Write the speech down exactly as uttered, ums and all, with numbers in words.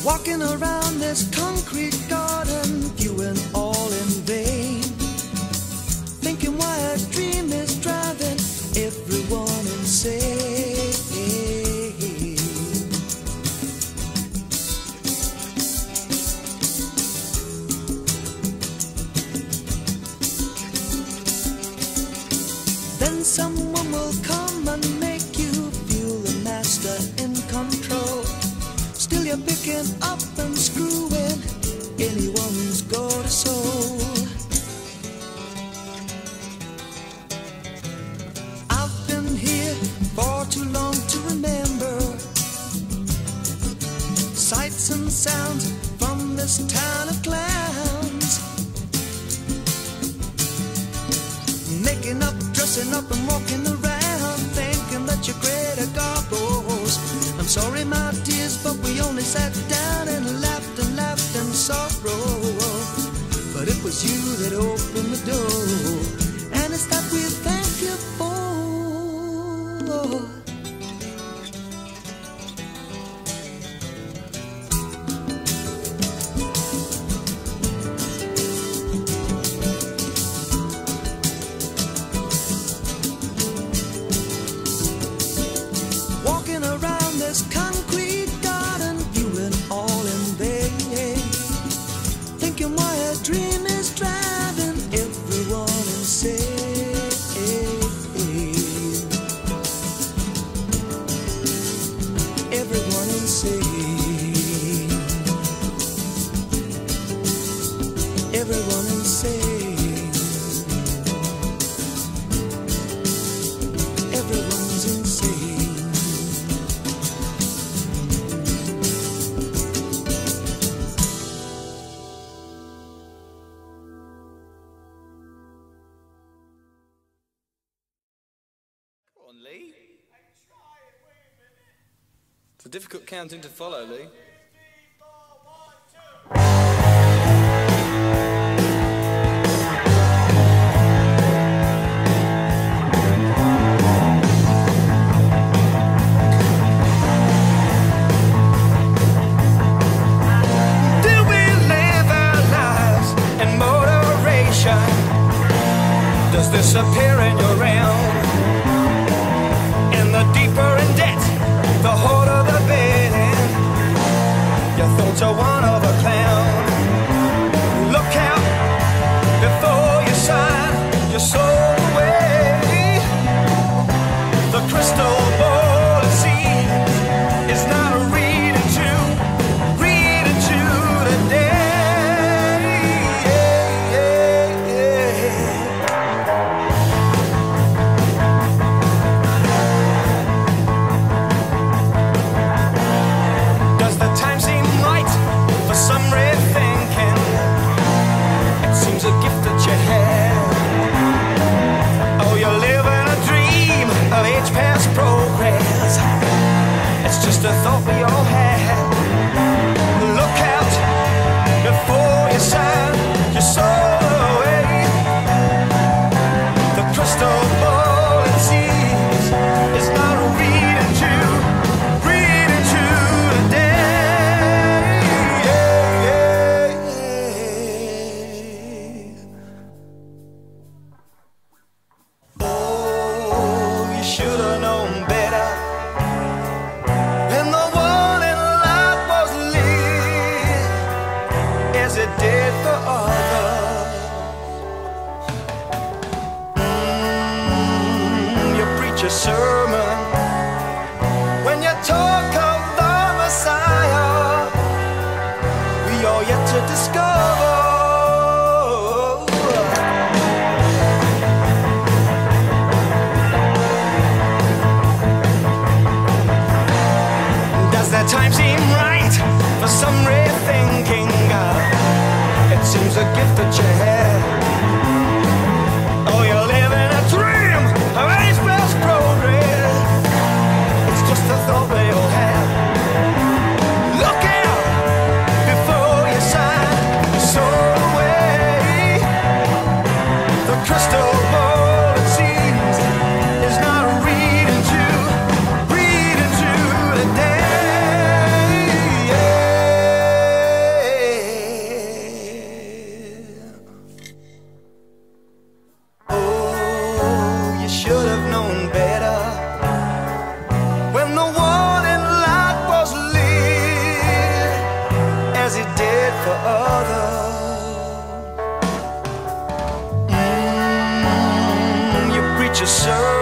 Walking around this concrete garden, viewing all in vain, thinking why a dream is driving everyone insane. Then someone will come and make you feel the master in control. Still you're picking up and screwing anyone's got a soul. I've been here for too long to remember sights and sounds from this town of clowns. Making up, dressing up and walking around, thinking that you're great at goggles. I'm sorry my dears, but we only sat down and laughed and laughed in sorrow. But it was you that opened the door, and it's that we thank you for. Walking around this concrete garden, viewing all in vain, thinking why a dream is driving everyone insane. Everyone insane. Everyone insane. Everyone's insane. Lee. It's a difficult counting to follow, Lee. Do we live our lives in moderation? Does this appear in your realm? The deeper in debt, the harder the bidding. Your thoughts are one of a clown. Look out before you sign your soul away. The crystal ball, it seems, is not a reading to, reading to today. Yeah, yeah, yeah. Some rethinking, it seems a gift that you have. Oh, you're living a dream of age past progress. It's just a thought we all have. Look out before you sign your soul away. The crystal ball, it seems, is not a reading to, reading to today. Should've known better. And the one in life was for others. Mm, you preach a sermon